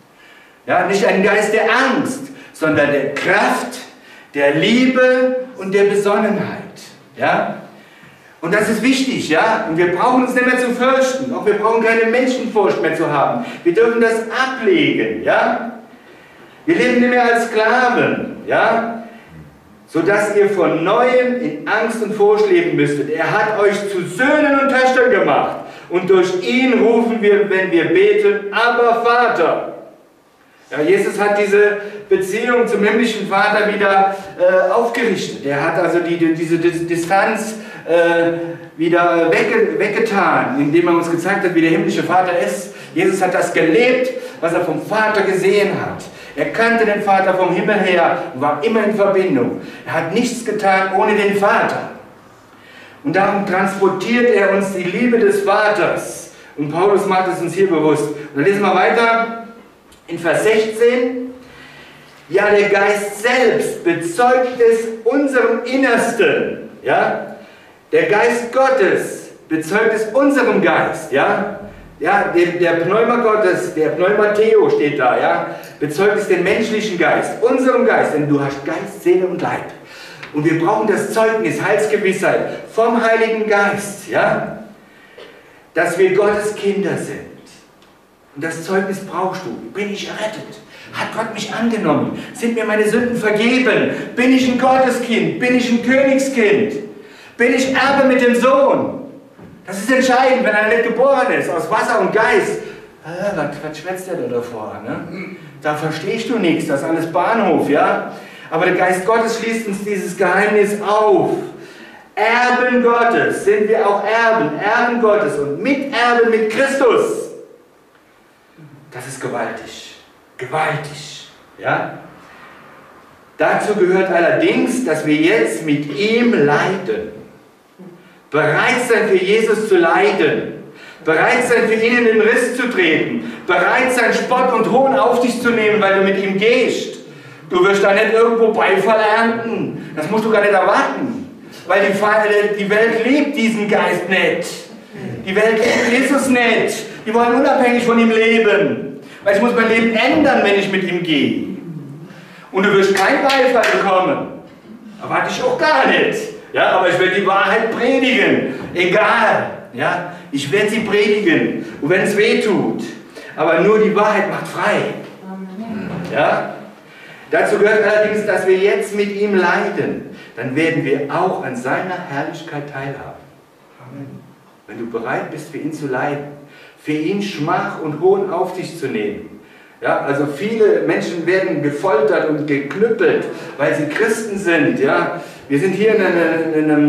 ja? Nicht einen Geist der Angst, sondern der Kraft, der Liebe und der Besonnenheit. Ja? Und das ist wichtig, ja? Und wir brauchen uns nicht mehr zu fürchten, auch wir brauchen keine Menschenfurcht mehr zu haben. Wir dürfen das ablegen, ja? Wir leben nicht mehr als Sklaven, ja? Sodass ihr von Neuem in Angst und Furcht leben müsstet. Er hat euch zu Söhnen und Töchtern gemacht. Und durch ihn rufen wir, wenn wir beten, aber Vater. Ja, Jesus hat diese Beziehung zum himmlischen Vater wieder aufgerichtet. Er hat also diese Distanz wieder weggetan, indem er uns gezeigt hat, wie der himmlische Vater ist. Jesus hat das gelebt, was er vom Vater gesehen hat. Er kannte den Vater vom Himmel her und war immer in Verbindung. Er hat nichts getan ohne den Vater. Und darum transportiert er uns die Liebe des Vaters. Und Paulus macht es uns hier bewusst. Und dann lesen wir weiter in Vers 16. Ja, der Geist selbst bezeugt es unserem Innersten. Ja? Der Geist Gottes bezeugt es unserem Geist. Ja? Ja, der Pneuma Gottes, der Pneumateo steht da, ja, bezeugt es den menschlichen Geist, unserem Geist, denn du hast Geist, Seele und Leib. Und wir brauchen das Zeugnis, Heilsgewissheit vom Heiligen Geist, ja, dass wir Gottes Kinder sind. Und das Zeugnis brauchst du. Bin ich errettet? Hat Gott mich angenommen? Sind mir meine Sünden vergeben? Bin ich ein Gotteskind? Bin ich ein Königskind? Bin ich Erbe mit dem Sohn? Das ist entscheidend, wenn er nicht geboren ist, aus Wasser und Geist. Was schwätzt der da davor? Ne? Da verstehst du nichts, das ist alles Bahnhof, ja? Aber der Geist Gottes schließt uns dieses Geheimnis auf. Erben Gottes sind wir auch Erben, Erben Gottes und Miterben mit Christus. Das ist gewaltig, gewaltig, ja? Dazu gehört allerdings, dass wir jetzt mit ihm leiden. Bereit sein, für Jesus zu leiden. Bereit sein, für ihn in den Riss zu treten. Bereit sein, Spott und Hohn auf dich zu nehmen, weil du mit ihm gehst. Du wirst da nicht irgendwo Beifall ernten. Das musst du gar nicht erwarten. Weil die Welt liebt diesen Geist nicht. Die Welt liebt Jesus nicht. Die wollen unabhängig von ihm leben. Weil ich muss mein Leben ändern, wenn ich mit ihm gehe. Und du wirst keinen Beifall bekommen. Erwarte ich auch gar nicht. Ja, aber ich werde die Wahrheit predigen. Egal. Ja, ich werde sie predigen. Und wenn es weh tut. Aber nur die Wahrheit macht frei. Ja? Dazu gehört allerdings, dass wir jetzt mit ihm leiden. Dann werden wir auch an seiner Herrlichkeit teilhaben. Amen. Wenn du bereit bist, für ihn zu leiden. Für ihn Schmach und Hohn auf dich zu nehmen. Ja, also viele Menschen werden gefoltert und geknüppelt, weil sie Christen sind. Ja. Wir sind hier in einem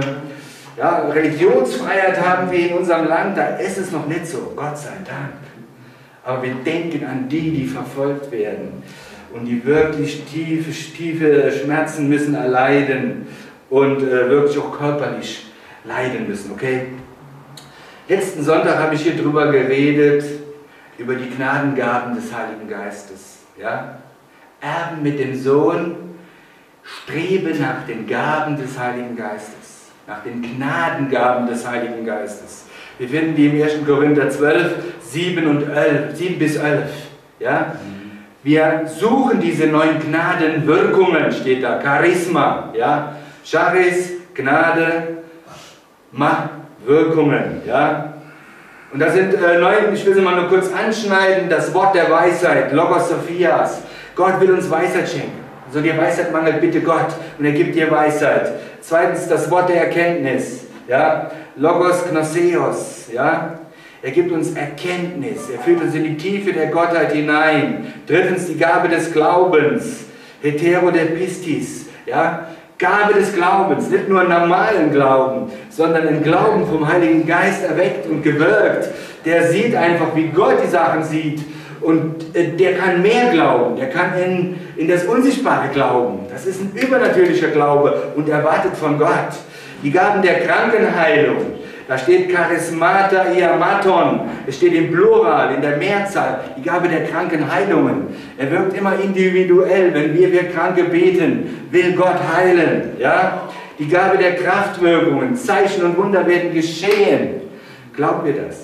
Religionsfreiheit haben wir in unserem Land, da ist es noch nicht so, Gott sei Dank. Aber wir denken an die, die verfolgt werden und die wirklich tiefe Schmerzen müssen erleiden und wirklich auch körperlich leiden müssen, okay? Letzten Sonntag habe ich hier drüber geredet, über die Gnadengaben des Heiligen Geistes. Ja? Erben mit dem Sohn, strebe nach den Gaben des Heiligen Geistes, nach den Gnadengaben des Heiligen Geistes. Wir finden die im 1. Korinther 12, 7 bis 11. Ja? Wir suchen diese neuen Gnadenwirkungen, steht da, Charisma, ja? Charis, Gnade, Wirkungen. Ja? Und da sind ich will sie mal nur kurz anschneiden, das Wort der Weisheit, Logos Sophias. Gott will uns Weisheit schenken. So dir Weisheit mangelt, bitte Gott, und er gibt dir Weisheit. Zweitens das Wort der Erkenntnis, ja, Logos Gnoseos, ja. Er gibt uns Erkenntnis, er führt uns in die Tiefe der Gottheit hinein. Drittens die Gabe des Glaubens, Hetero der Pistis, ja. Gabe des Glaubens, nicht nur einen normalen Glauben, sondern einen Glauben vom Heiligen Geist erweckt und gewirkt. Der sieht einfach, wie Gott die Sachen sieht, und der kann mehr glauben, der kann in das Unsichtbare glauben. Das ist ein übernatürlicher Glaube und erwartet von Gott. Die Gaben der Krankenheilung, da steht Charismata Iamaton, es steht im Plural, in der Mehrzahl, die Gabe der Krankenheilungen. Er wirkt immer individuell, wenn wir Kranke beten, will Gott heilen. Ja? Die Gabe der Kraftwirkungen, Zeichen und Wunder werden geschehen. Glauben wir das?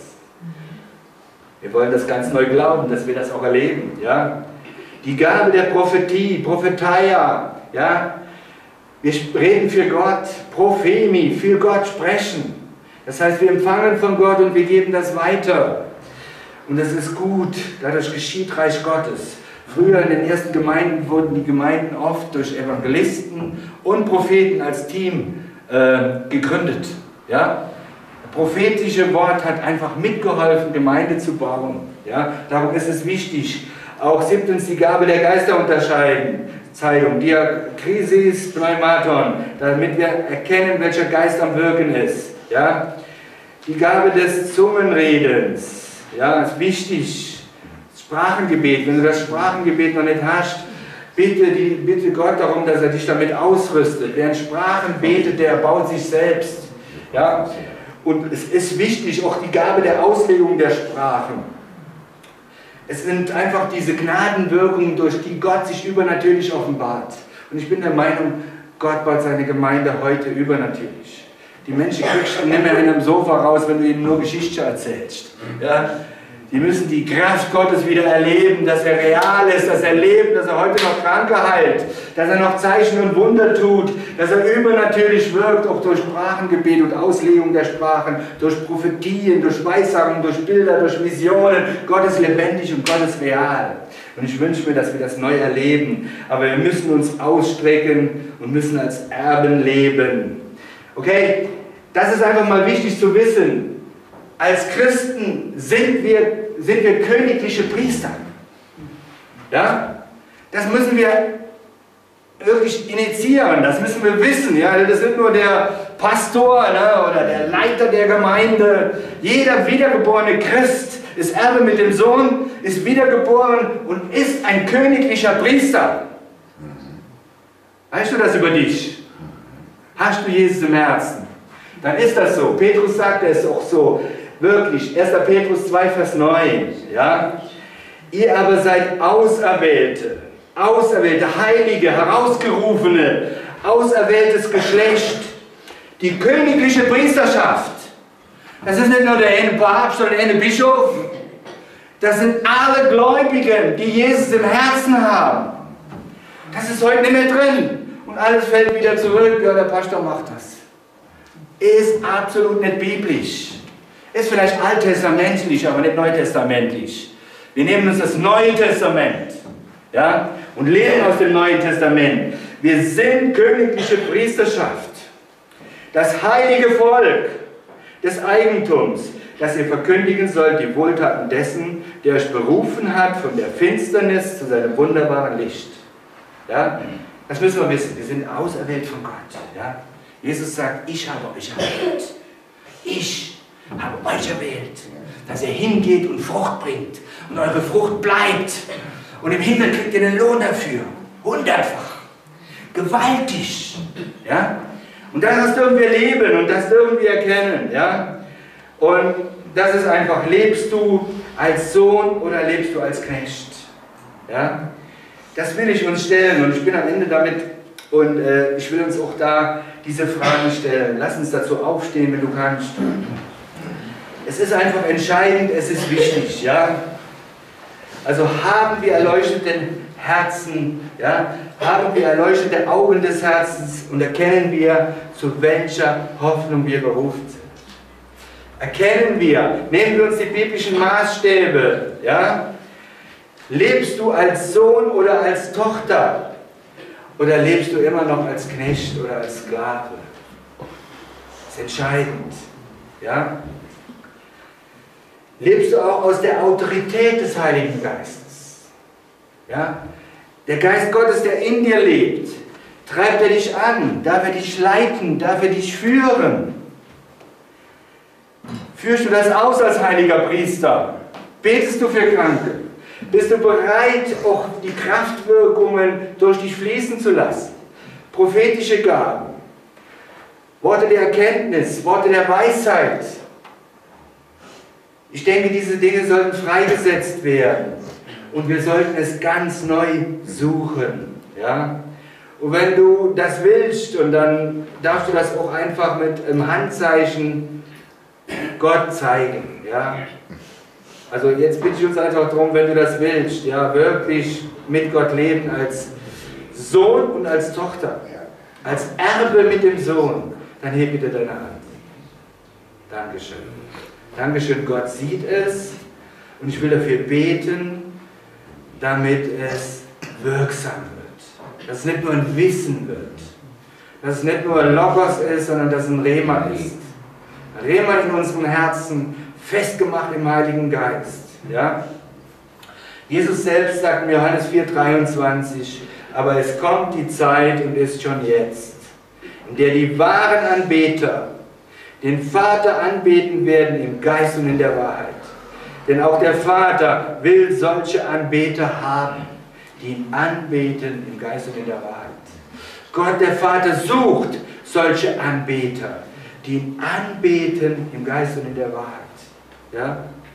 Wir wollen das ganz neu glauben, dass wir das auch erleben. Ja? Die Gabe der Prophetie, Prophetia, ja? Wir reden für Gott, Prophemi, für Gott sprechen. Das heißt, wir empfangen von Gott und wir geben das weiter. Und das ist gut, dadurch geschieht Reich Gottes. Früher in den ersten Gemeinden wurden die Gemeinden oft durch Evangelisten und Propheten als Team gegründet. Ja? Das prophetische Wort hat einfach mitgeholfen, Gemeinde zu bauen. Ja? Darum ist es wichtig. Auch siebtens die Gabe der Geisterunterscheidung, Diakrisis, Pneumaton, damit wir erkennen, welcher Geist am Wirken ist. Ja? Die Gabe des Zungenredens, ja, ist wichtig. Sprachengebet, wenn du das Sprachengebet noch nicht hast, bitte Gott darum, dass er dich damit ausrüstet. Wer in Sprachen betet, der baut sich selbst. Ja? Und es ist wichtig, auch die Gabe der Auslegung der Sprachen. Es sind einfach diese Gnadenwirkungen, durch die Gott sich übernatürlich offenbart. Und ich bin der Meinung, Gott baut seine Gemeinde heute übernatürlich. Die Menschen kriegst du nicht mehr in einem Sofa raus, wenn du ihnen nur Geschichte erzählst. Ja? Die müssen die Kraft Gottes wieder erleben, dass er real ist, dass er lebt, dass er heute noch Kranke heilt, dass er noch Zeichen und Wunder tut, dass er übernatürlich wirkt, auch durch Sprachengebet und Auslegung der Sprachen, durch Prophetien, durch Weissagungen, durch Bilder, durch Visionen. Gott ist lebendig und Gott ist real. Und ich wünsche mir, dass wir das neu erleben. Aber wir müssen uns ausstrecken und müssen als Erben leben. Okay? Das ist einfach mal wichtig zu wissen. Als Christen sind wir königliche Priester. Ja? Das müssen wir wirklich initiieren, das müssen wir wissen. Ja? Das ist nicht nur der Pastor, ne, oder der Leiter der Gemeinde. Jeder wiedergeborene Christ ist Erbe mit dem Sohn, ist wiedergeboren und ist ein königlicher Priester. Weißt du das über dich? Hast du Jesus im Herzen? Dann ist das so. Petrus sagt es auch so. Wirklich, 1. Petrus 2, Vers 9. Ja? Ihr aber seid Auserwählte, Heilige, Herausgerufene, auserwähltes Geschlecht, die königliche Priesterschaft. Das ist nicht nur der eine Papst oder der eine Bischof, das sind alle Gläubigen, die Jesus im Herzen haben. Das ist heute nicht mehr drin und alles fällt wieder zurück, ja, der Pastor macht das. Ist absolut nicht biblisch. Ist vielleicht alttestamentlich, aber nicht neutestamentlich. Wir nehmen uns das Neue Testament, ja, und leben aus dem Neuen Testament. Wir sind königliche Priesterschaft, das heilige Volk des Eigentums, das ihr verkündigen sollt, die Wohltaten dessen, der euch berufen hat von der Finsternis zu seinem wunderbaren Licht. Ja, das müssen wir wissen. Wir sind auserwählt von Gott. Ja. Jesus sagt, ich habe euch erwählt. Ich habe euch erwählt, dass ihr hingeht und Frucht bringt und eure Frucht bleibt. Und im Himmel kriegt ihr den Lohn dafür. 100-fach. Gewaltig. Ja? Und das dürfen wir leben und das dürfen wir erkennen. Ja? Und das ist einfach, lebst du als Sohn oder lebst du als Knecht? Ja? Das will ich uns stellen und ich bin am Ende damit und ich will uns auch da diese Fragen stellen. Lass uns dazu aufstehen, wenn du kannst. Es ist einfach entscheidend, es ist wichtig, ja. Also haben wir erleuchtete Herzen, ja, haben wir erleuchtete Augen des Herzens und erkennen wir, zu welcher Hoffnung wir berufen sind. Erkennen wir, nehmen wir uns die biblischen Maßstäbe, ja? Lebst du als Sohn oder als Tochter? Oder lebst du immer noch als Knecht oder als Sklave? Das ist entscheidend, ja? Lebst du auch aus der Autorität des Heiligen Geistes? Ja? Der Geist Gottes, der in dir lebt, treibt er dich an, darf er dich leiten, darf er dich führen? Führst du das aus als heiliger Priester? Betest du für Kranke? Bist du bereit, auch die Kraftwirkungen durch dich fließen zu lassen? Prophetische Gaben, Worte der Erkenntnis, Worte der Weisheit. Ich denke, diese Dinge sollten freigesetzt werden und wir sollten es ganz neu suchen. Ja? Und wenn du das willst, und dann darfst du das auch einfach mit einem Handzeichen Gott zeigen. Ja? Also jetzt bitte ich uns einfach darum, wenn du das willst, ja, wirklich mit Gott leben als Sohn und als Tochter, als Erbe mit dem Sohn, dann heb bitte deine Hand. Dankeschön. Dankeschön, Gott sieht es und ich will dafür beten, damit es wirksam wird. Dass es nicht nur ein Wissen wird, dass es nicht nur ein Logos ist, sondern dass es ein Rema ist. Ein Rema in unseren Herzen, festgemacht im Heiligen Geist. Ja? Jesus selbst sagt in Johannes 4,23, aber es kommt die Zeit und ist schon jetzt, in der die wahren Anbeter den Vater anbeten werden im Geist und in der Wahrheit. Denn auch der Vater will solche Anbeter haben, die ihn anbeten im Geist und in der Wahrheit. Gott, der Vater, sucht solche Anbeter, die ihn anbeten im Geist und in der Wahrheit. Ja?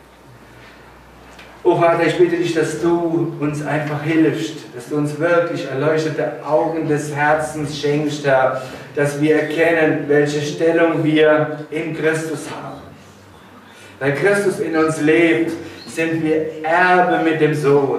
Oh Vater, ich bitte dich, dass du uns einfach hilfst, dass du uns wirklich erleuchtete Augen des Herzens schenkst, Herr, dass wir erkennen, welche Stellung wir in Christus haben. Weil Christus in uns lebt, sind wir Erbe mit dem Sohn.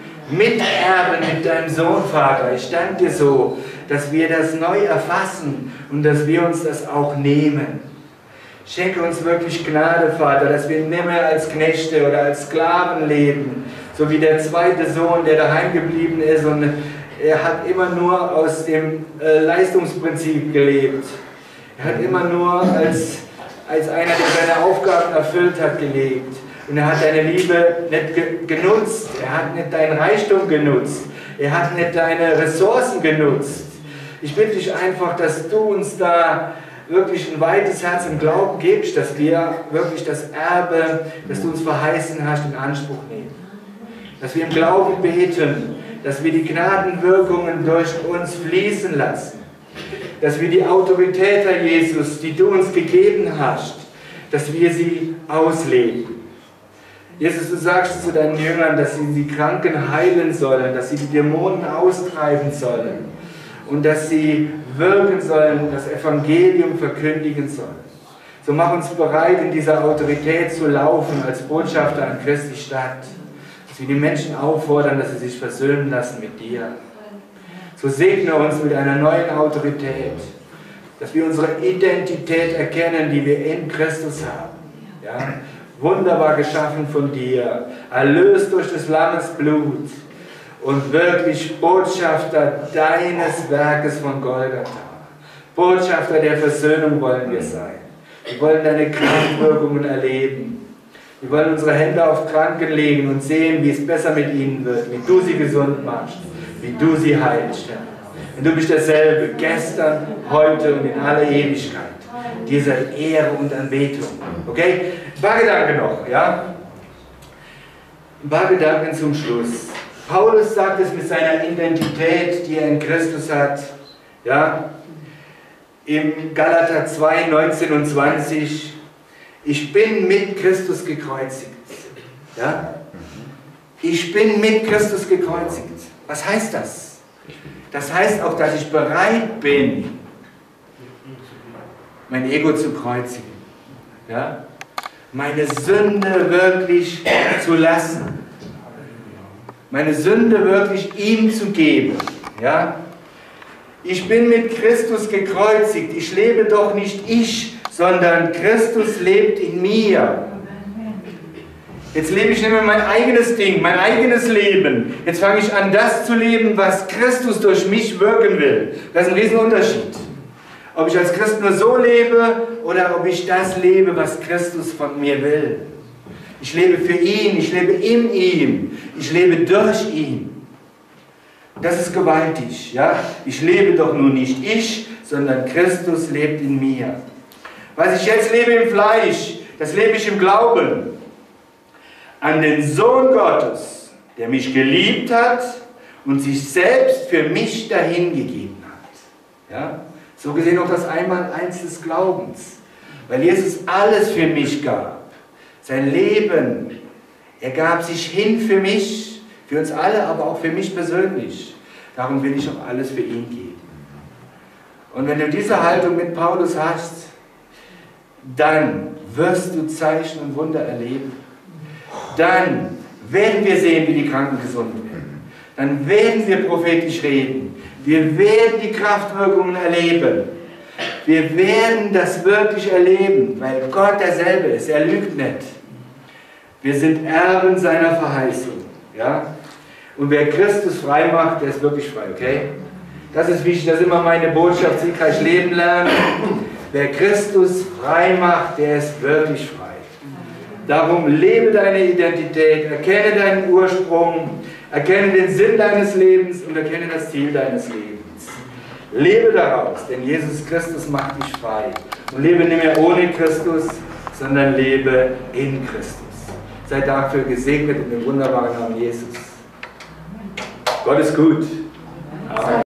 Miterbe mit deinem Sohn, Vater. Ich danke dir so, dass wir das neu erfassen und dass wir uns das auch nehmen. Schenke uns wirklich Gnade, Vater, dass wir nicht mehr als Knechte oder als Sklaven leben, so wie der zweite Sohn, der daheim geblieben ist und er hat immer nur aus dem Leistungsprinzip gelebt. Er hat immer nur als einer, der seine Aufgaben erfüllt hat, gelebt. Und er hat deine Liebe nicht genutzt, er hat nicht deinen Reichtum genutzt, er hat nicht deine Ressourcen genutzt. Ich bitte dich einfach, dass du uns da wirklich ein weites Herz im Glauben gibst, dass wir wirklich das Erbe, das du uns verheißen hast, in Anspruch nehmen. Dass wir im Glauben beten, dass wir die Gnadenwirkungen durch uns fließen lassen. Dass wir die Autorität, Herr Jesus, die du uns gegeben hast, dass wir sie ausleben. Jesus, du sagst zu deinen Jüngern, dass sie die Kranken heilen sollen, dass sie die Dämonen austreiben sollen und dass sie wirken sollen, das Evangelium verkündigen sollen. So mach uns bereit, in dieser Autorität zu laufen als Botschafter an Christi Stadt. Dass wir die Menschen auffordern, dass sie sich versöhnen lassen mit dir. So segne uns mit einer neuen Autorität, dass wir unsere Identität erkennen, die wir in Christus haben. Ja? Wunderbar geschaffen von dir, erlöst durch des Lammes Blut und wirklich Botschafter deines Werkes von Golgatha. Botschafter der Versöhnung wollen wir sein. Wir wollen deine Kraftwirkungen erleben. Wir wollen unsere Hände auf Kranken legen und sehen, wie es besser mit ihnen wird, wie du sie gesund machst, wie du sie heilst. Und du bist derselbe, gestern, heute und in aller Ewigkeit. Dieser Ehre und Anbetung. Okay? Ein paar Gedanken noch, ja? Ein paar Gedanken zum Schluss. Paulus sagt es mit seiner Identität, die er in Christus hat, ja? Im Galater 2, 19 und 20, ich bin mit Christus gekreuzigt. Ja? Ich bin mit Christus gekreuzigt. Was heißt das? Das heißt auch, dass ich bereit bin, mein Ego zu kreuzigen. Ja? Meine Sünde wirklich zu lassen. Meine Sünde wirklich ihm zu geben. Ja? Ich bin mit Christus gekreuzigt. Ich lebe doch nicht ich, sondern Christus lebt in mir. Jetzt lebe ich nicht mehr mein eigenes Ding, mein eigenes Leben. Jetzt fange ich an, das zu leben, was Christus durch mich wirken will. Das ist ein Riesenunterschied. Ob ich als Christ nur so lebe oder ob ich das lebe, was Christus von mir will. Ich lebe für ihn, ich lebe in ihm, ich lebe durch ihn. Das ist gewaltig. Ja? Ich lebe doch nur nicht ich, sondern Christus lebt in mir. Was ich jetzt lebe im Fleisch, das lebe ich im Glauben an den Sohn Gottes, der mich geliebt hat und sich selbst für mich dahingegeben hat. Ja? So gesehen auch das Einmaleins des Glaubens, weil Jesus alles für mich gab. Sein Leben, er gab sich hin für mich, für uns alle, aber auch für mich persönlich. Darum will ich auch alles für ihn geben. Und wenn du diese Haltung mit Paulus hast, dann wirst du Zeichen und Wunder erleben. Dann werden wir sehen, wie die Kranken gesund werden. Dann werden wir prophetisch reden. Wir werden die Kraftwirkungen erleben. Wir werden das wirklich erleben, weil Gott derselbe ist. Er lügt nicht. Wir sind Erben seiner Verheißung. Ja? Und wer Christus frei macht, der ist wirklich frei. Okay? Das ist wichtig. Das ist immer meine Botschaft. Siegreich leben lernen. Wer Christus frei macht, der ist wirklich frei. Darum lebe deine Identität, erkenne deinen Ursprung, erkenne den Sinn deines Lebens und erkenne das Ziel deines Lebens. Lebe daraus, denn Jesus Christus macht dich frei. Und lebe nicht mehr ohne Christus, sondern lebe in Christus. Sei dafür gesegnet in dem wunderbaren Namen Jesus. Gott ist gut. Amen.